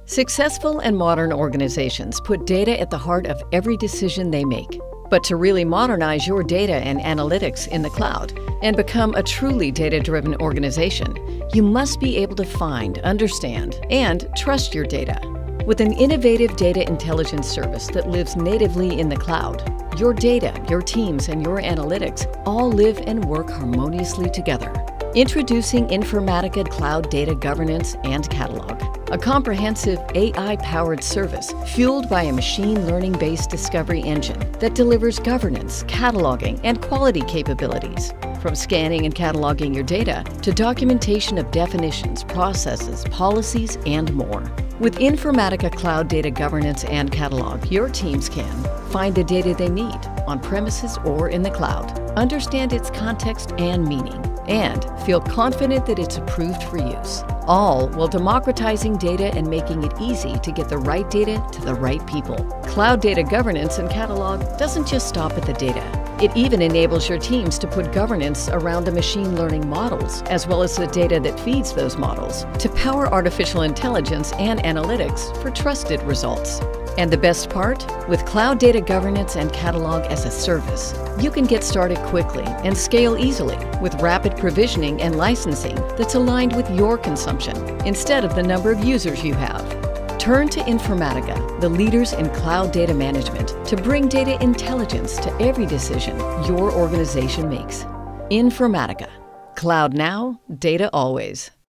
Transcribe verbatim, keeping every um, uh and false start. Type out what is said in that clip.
Successful and modern organizations put data at the heart of every decision they make. But to really modernize your data and analytics in the cloud and become a truly data-driven organization, you must be able to find, understand, and trust your data. With an innovative data intelligence service that lives natively in the cloud, your data, your teams, and your analytics all live and work harmoniously together. Introducing Informatica Cloud Data Governance and Catalog, a comprehensive A I-powered service fueled by a machine learning-based discovery engine that delivers governance, cataloging, and quality capabilities. From scanning and cataloging your data to documentation of definitions, processes, policies, and more. With Informatica Cloud Data Governance and Catalog, your teams can find the data they need on premises or in the cloud, understand its context and meaning, and feel confident that it's approved for use. All while democratizing data and making it easy to get the right data to the right people. Cloud Data Governance and Catalog doesn't just stop at the data. It even enables your teams to put governance around the machine learning models, as well as the data that feeds those models, to power artificial intelligence and analytics for trusted results. And the best part? With Cloud Data Governance and Catalog as a service, you can get started quickly and scale easily with rapid provisioning and licensing that's aligned with your consumption instead of the number of users you have. Turn to Informatica, the leaders in cloud data management, to bring data intelligence to every decision your organization makes. Informatica. Cloud now, data always.